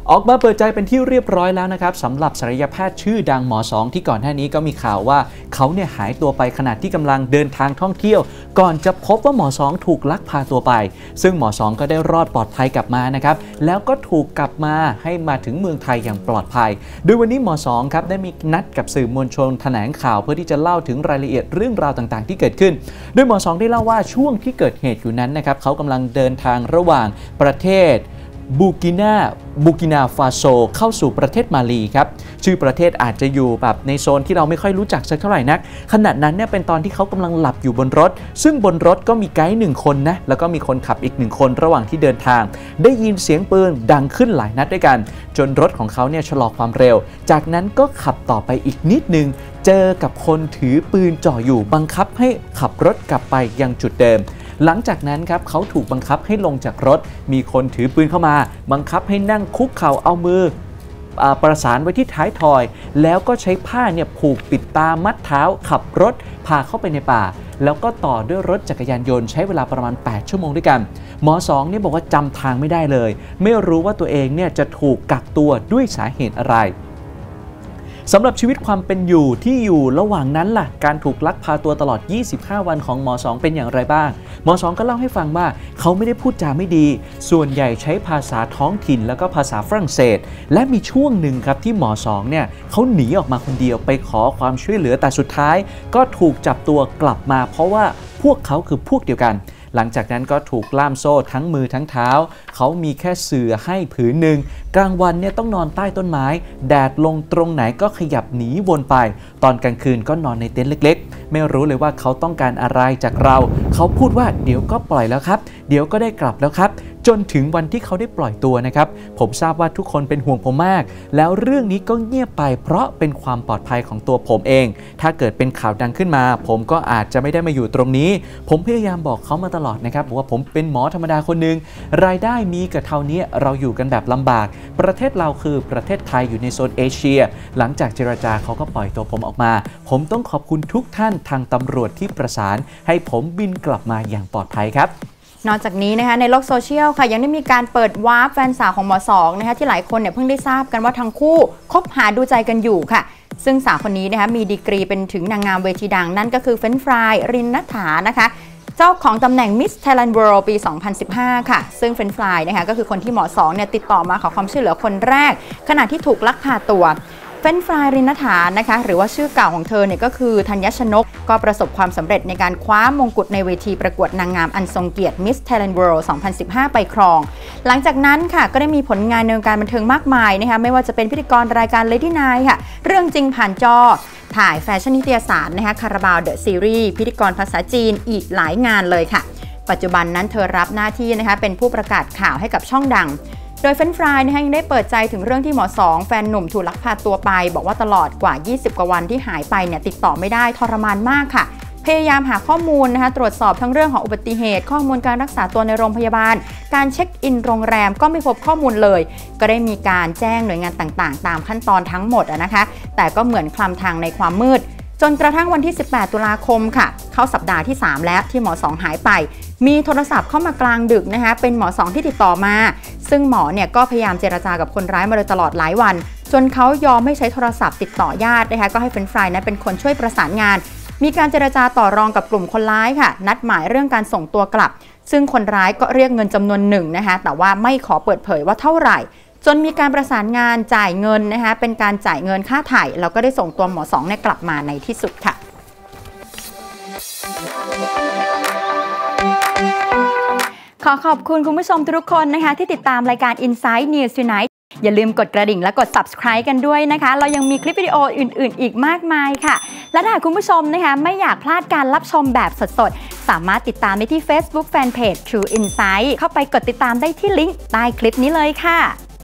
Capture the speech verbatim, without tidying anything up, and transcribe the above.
ออกมาเปิดใจเป็นที่เรียบร้อยแล้วนะครับสำหรับศัลยแพทย์ชื่อดังหมอสองที่ก่อนหน้านี้ก็มีข่าวว่าเขาเนี่ยหายตัวไปขณะที่กำลังเดินทางท่องเที่ยวก่อนจะพบว่าหมอสองถูกลักพาตัวไปซึ่งหมอสองก็ได้รอดปลอดภัยกลับมานะครับแล้วก็ถูกกลับมาให้มาถึงเมืองไทยอย่างปลอดภัยโดยวันนี้หมอสองครับได้มีนัดกับสื่อมวลชนแถลงข่าวเพื่อที่จะเล่าถึงรายละเอียดเรื่องราวต่างๆที่เกิดขึ้นโดยหมอสองได้เล่าว่าช่วงที่เกิดเหตุอยู่นั้นนะครับเขากำลังเดินทางระหว่างประเทศบูกินาบูกินาฟาโซเข้าสู่ประเทศมาลีครับชื่อประเทศอาจจะอยู่แบบในโซนที่เราไม่ค่อยรู้จักสักเท่าไหร่นักขณะนั้นเนี่ยเป็นตอนที่เขากำลังหลับอยู่บนรถซึ่งบนรถก็มีไกด์หนึ่งคนนะแล้วก็มีคนขับอีกหนึ่งคนระหว่างที่เดินทางได้ยินเสียงปืนดังขึ้นหลายนัดด้วยกันจนรถของเขาเนี่ยชะลอความเร็วจากนั้นก็ขับต่อไปอีกนิดนึงเจอกับคนถือปืนจ่ออยู่บังคับให้ขับรถกลับไปยังจุดเดิมหลังจากนั้นครับเขาถูกบังคับให้ลงจากรถมีคนถือปืนเข้ามาบังคับให้นั่งคุกเข่าเอามือประสานไว้ที่ท้ายทอยแล้วก็ใช้ผ้าเนี่ยผูกปิดตามัดเท้าขับรถพาเข้าไปในป่าแล้วก็ต่อด้วยรถจักรยานยนต์ใช้เวลาประมาณแปดชั่วโมงด้วยกันหมอสองเนี่ยบอกว่าจำทางไม่ได้เลยไม่รู้ว่าตัวเองเนี่ยจะถูกกักตัวด้วยสาเหตุอะไรสำหรับชีวิตความเป็นอยู่ที่อยู่ระหว่างนั้นล่ะการถูกลักพาตัวตลอดยี่สิบห้าวันของหมอสองเป็นอย่างไรบ้างหมอสองก็เล่าให้ฟังว่าเขาไม่ได้พูดจาไม่ดีส่วนใหญ่ใช้ภาษาท้องถิ่นแล้วก็ภาษาฝรั่งเศสและมีช่วงหนึ่งครับที่หมอสองเนี่ยเขาหนีออกมาคนเดียวไปขอความช่วยเหลือแต่สุดท้ายก็ถูกจับตัวกลับมาเพราะว่าพวกเขาคือพวกเดียวกันหลังจากนั้นก็ถูกล่ามโซ่ทั้งมือทั้งเท้าเขามีแค่เสื่อให้ผืนหนึ่งกลางวันเนี่ยต้องนอนใต้ต้นไม้แดดลงตรงไหนก็ขยับหนีวนไปตอนกลางคืนก็นอนในเต็นท์เล็กๆไม่รู้เลยว่าเขาต้องการอะไรจากเราเขาพูดว่าเดี๋ยวก็ปล่อยแล้วครับเดี๋ยวก็ได้กลับแล้วครับจนถึงวันที่เขาได้ปล่อยตัวนะครับผมทราบว่าทุกคนเป็นห่วงผมมากแล้วเรื่องนี้ก็เงียบไปเพราะเป็นความปลอดภัยของตัวผมเองถ้าเกิดเป็นข่าวดังขึ้นมาผมก็อาจจะไม่ได้มาอยู่ตรงนี้ผมพยายามบอกเขามาตลอดนะครับบอกว่าผมเป็นหมอธรรมดาคนหนึ่งรายได้มีกับเท่านี้เราอยู่กันแบบลำบากประเทศเราคือประเทศไทยอยู่ในโซนเอเชียหลังจากเจรจาเขาก็ปล่อยตัวผมออกมาผมต้องขอบคุณทุกท่านทางตำรวจที่ประสานให้ผมบินกลับมาอย่างปลอดภัยครับนอกจากนี้นะคะในโลกโซเชียลค่ะยังได้มีการเปิดวาร์ปแฟนสาวของหมอสองนะคะที่หลายคนเนี่ยเพิ่งได้ทราบกันว่าทั้งคู่คบหาดูใจกันอยู่ค่ะซึ่งสาวคนนี้นะคะมีดีกรีเป็นถึงนางงามเวทีดังนั่นก็คือเฟรนช์ฟรายรินณัฐานะคะเจ้าของตำแหน่ง Miss Thailand World ปี สองพันสิบห้า ค่ะซึ่งเฟรนช์ฟรายนะคะก็คือคนที่หมอสองเนี่ยติดต่อมาขอความช่วยเหลือคนแรกขณะที่ถูกลักพาตัวเฟรนช์ฟรายรินณัฐานะคะหรือว่าชื่อเก่าของเธอเนี่ยก็คือธัญชนกก็ประสบความสำเร็จในการคว้ามงกุฎในเวทีประกวดนางงามอันทรงเกียรติ Miss Thailand World สองพันสิบห้า ไปครองหลังจากนั้นค่ะก็ได้มีผลงานในวงการบันเทิงมากมายนะคะไม่ว่าจะเป็นพิธีกรรายการ Lady Night ค่ะเรื่องจริงผ่านจอถ่ายแฟชั่นนิตยสารนะคะคาราบาวเดอะซีรีส์พิธีกรภาษาจีนอีกหลายงานเลยค่ะปัจจุบันนั้นเธอรับหน้าที่นะคะเป็นผู้ประกาศข่าวให้กับช่องดังโดยเฟรนช์ฟรายนะคะยังได้เปิดใจถึงเรื่องที่หมอสองแฟนหนุ่มถูกลักพาตัวไปบอกว่าตลอดกว่ายี่สิบกว่าวันที่หายไปเนี่ยติดต่อไม่ได้ทรมานมากค่ะพยายามหาข้อมูลนะคะตรวจสอบทั้งเรื่องของอุบัติเหตุข้อมูลการรักษาตัวในโรงพยาบาลการเช็คอินโรงแรมก็ไม่พบข้อมูลเลยก็ได้มีการแจ้งหน่วยงานต่างๆตามขั้นตอนทั้งหมดนะคะแต่ก็เหมือนคลำทางในความมืดจนกระทั่งวันที่สิบแปดตุลาคมค่ะเข้าสัปดาห์ที่สามแล้วที่หมอสองหายไปมีโทรศัพท์เข้ามากลางดึกนะคะเป็นหมอสองที่ติดต่อมาซึ่งหมอเนี่ยก็พยายามเจรจากับคนร้ายมาโดยตลอดหลายวันจนเขายอมไม่ใช้โทรศัพท์ติดต่อญาตินะคะก็ให้เฟรนช์ฟรายนั้นเป็นคนช่วยประสานงานมีการเจรจาต่อรองกับกลุ่มคนร้ายค่ะนัดหมายเรื่องการส่งตัวกลับซึ่งคนร้ายก็เรียกเงินจำนวนหนึ่งนะคะแต่ว่าไม่ขอเปิดเผยว่าเท่าไหร่จนมีการประสานงานจ่ายเงินนะคะเป็นการจ่ายเงินค่าถ่ายแล้วก็ได้ส่งตัวหมอสองเนี่ยกลับมาในที่สุดค่ะขอขอบคุณคุณผู้ชมทุกคนนะคะที่ติดตามรายการ Inside News Tonight อย่าลืมกดกระดิ่งและกด Subscribe กันด้วยนะคะเรายังมีคลิปวิดีโออื่นๆอีกมากมายค่ะและถ้าคุณผู้ชมนะคะไม่อยากพลาดการรับชมแบบสดๆสามารถติดตามได้ที่ Facebook Fanpage True Insight เข้าไปกดติดตามได้ที่ลิงก์ใต้คลิปนี้เลยค่ะ